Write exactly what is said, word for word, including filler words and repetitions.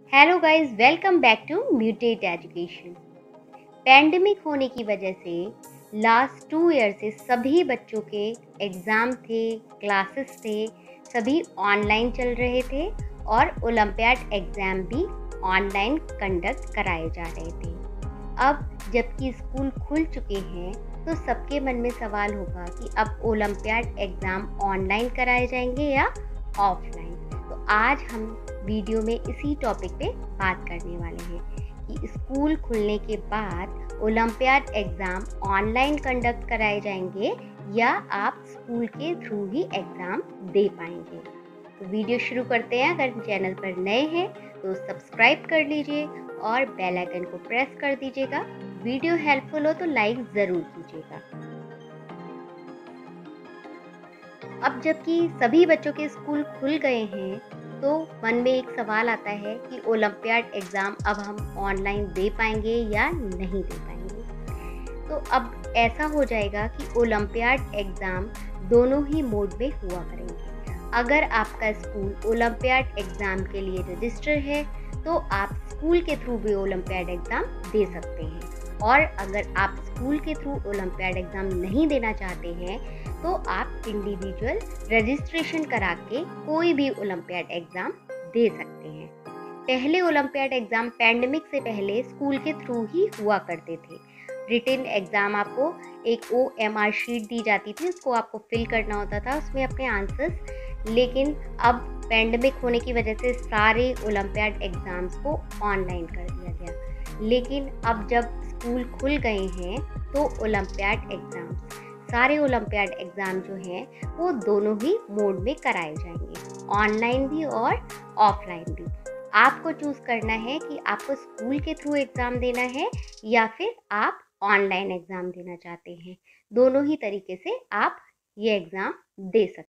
Hello guys, welcome back to Mutate Education. Pandemic होने की वजह से लास्ट टू ईयर से सभी बच्चों के एग्ज़ाम थे, क्लासेस थे, सभी ऑनलाइन चल रहे थे और ओलंपियाड एग्ज़ाम भी ऑनलाइन कंडक्ट कराए जा रहे थे। अब जबकि स्कूल खुल चुके हैं तो सबके मन में सवाल होगा कि अब ओलंपियाड एग्ज़ाम ऑनलाइन कराए जाएंगे या ऑफलाइन। तो आज हम वीडियो में इसी टॉपिक पे बात करने वाले हैं कि स्कूल खुलने के बाद ओलंपियाड एग्ज़ाम ऑनलाइन कंडक्ट कराए जाएंगे या आप स्कूल के थ्रू ही एग्ज़ाम दे पाएंगे। तो वीडियो शुरू करते हैं। अगर चैनल पर नए हैं तो सब्सक्राइब कर लीजिए और बेल आइकन को प्रेस कर दीजिएगा। वीडियो हेल्पफुल हो तो लाइक ज़रूर कीजिएगा। अब जबकि सभी बच्चों के स्कूल खुल गए हैं तो मन में एक सवाल आता है कि ओलंपियाड एग्ज़ाम अब हम ऑनलाइन दे पाएंगे या नहीं दे पाएंगे। तो अब ऐसा हो जाएगा कि ओलंपियाड एग्ज़ाम दोनों ही मोड में हुआ करेंगे। अगर आपका स्कूल ओलंपियाड एग्ज़ाम के लिए रजिस्टर है तो आप स्कूल के थ्रू भी ओलंपियाड एग्ज़ाम दे सकते हैं, और अगर आप स्कूल के थ्रू ओलंपियाड एग्ज़ाम नहीं देना चाहते हैं तो आप इंडिविजुअल रजिस्ट्रेशन करा के कोई भी ओलंपियाड एग्ज़ाम दे सकते हैं। पहले ओलंपियाड एग्ज़ाम पैंडेमिक से पहले स्कूल के थ्रू ही हुआ करते थे। रिटन एग्ज़ाम आपको एक ओ एम आर शीट दी जाती थी, उसको आपको फिल करना होता था, उसमें अपने आंसर्स। लेकिन अब पैंडेमिक होने की वजह से सारे ओलंपियाड एग्ज़ाम्स को ऑनलाइन कर दिया गया। लेकिन अब जब स्कूल खुल गए हैं तो ओलंपियाड एग्ज़ाम सारे ओलंपियाड एग्ज़ाम जो हैं वो दोनों ही मोड में कराए जाएंगे, ऑनलाइन भी और ऑफलाइन भी। आपको चूज़ करना है कि आपको स्कूल के थ्रू एग्ज़ाम देना है या फिर आप ऑनलाइन एग्ज़ाम देना चाहते हैं। दोनों ही तरीके से आप ये एग्ज़ाम दे सकते हैं।